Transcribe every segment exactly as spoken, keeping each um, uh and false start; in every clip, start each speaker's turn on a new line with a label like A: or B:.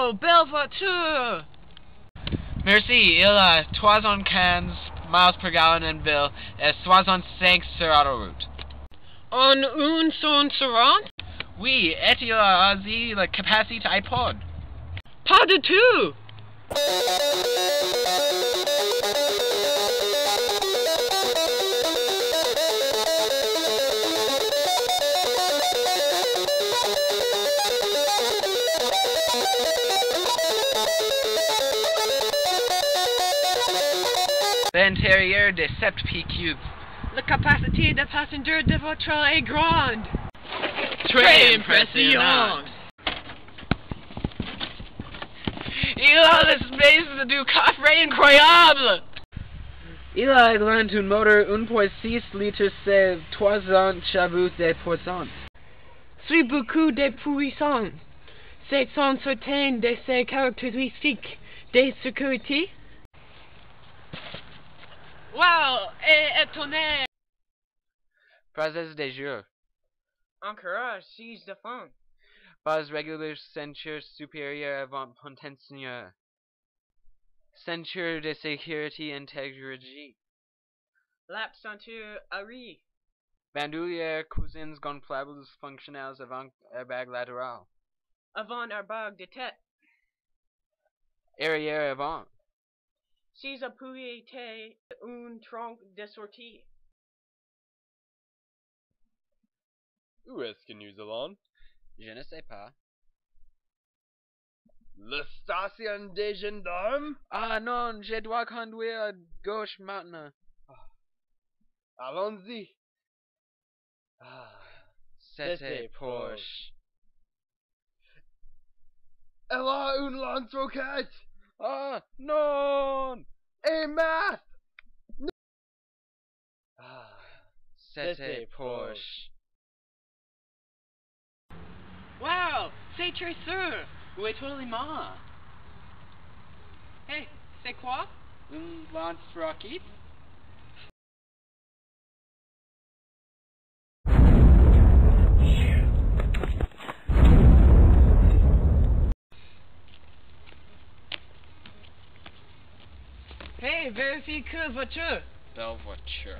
A: Oh, belle voiture!
B: Merci, il a soixante-quinze miles per gallon en ville et soixante-cinq sur autoroute.
A: En une cent quarante?
B: Oui, et il a aussi la capacité iPod.
A: Pas du tout!
B: L'intérieur de sept pieds cubes.
A: La capacité de passagers de votre est grande.
B: Très impressionnant. Il a l'espace du coffret incroyable. Il a un moteur un virgule six litres, c'est trois cents chevaux de puissance.
A: C'est beaucoup de puissance. C'est sans certain de ses caractéristiques de sécurité. Wow! Et étonné!
B: Phrases de jour.
A: Encourage, seize de fond.
B: Base régulière, ceinture supérieure avant potentiel. Ceinture de sécurité intégrée.
A: Lap ceinture arrière.
B: Bandoulière, cousines gonflables fonctionnelles avant airbag latéral.
A: Avant airbag de tête.
B: Arrière avant.
A: Six appuis et un tronc de sortie.
C: Où est-ce que nous allons?
B: Je ne sais pas.
C: La station des gendarmes?
B: Ah non, je dois conduire à gauche maintenant.
C: Allons-y.
B: Ah, c'était proche.
C: Elle a une lance-roquette!
B: Ah non!
C: Et math!
B: Ah, c'était proche.
A: Wow! C'est très sûr! Où est l'élément? Hey, c'est quoi?
B: Un lance-roquette?
A: Hey, vérifie que voiture!
B: Belle voiture.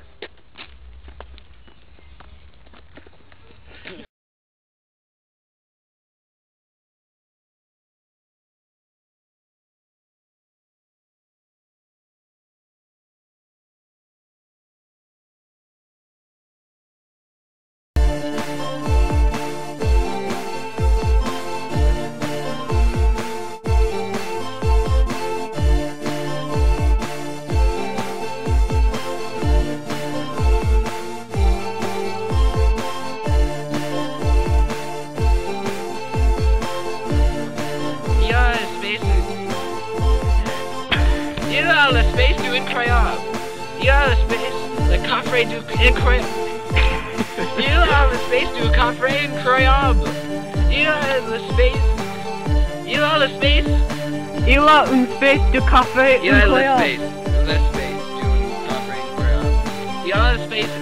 B: Il a l'espace du incroyable. Il a l'espace, le coffret du incroyable. Il a l'espace du coffret incroyable. Il a l'espace. Il a l'espace.
A: Il a une space de café
B: Il a
A: incroyable.
B: l'espace. L'espace du coffret incroyable. Il a l'espace.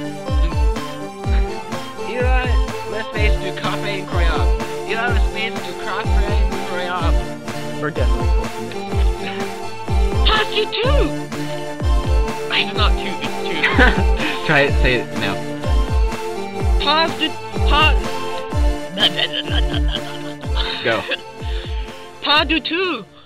B: Il a l'espace du coffret incroyable. Il a l'espace du coffret incroyable.
C: We're definitely supposed to miss.
A: Pas du tout!
B: It's not two, it's two. Try it, say it now.
A: Pas du... Pas...
B: Go.
A: Pas du tout!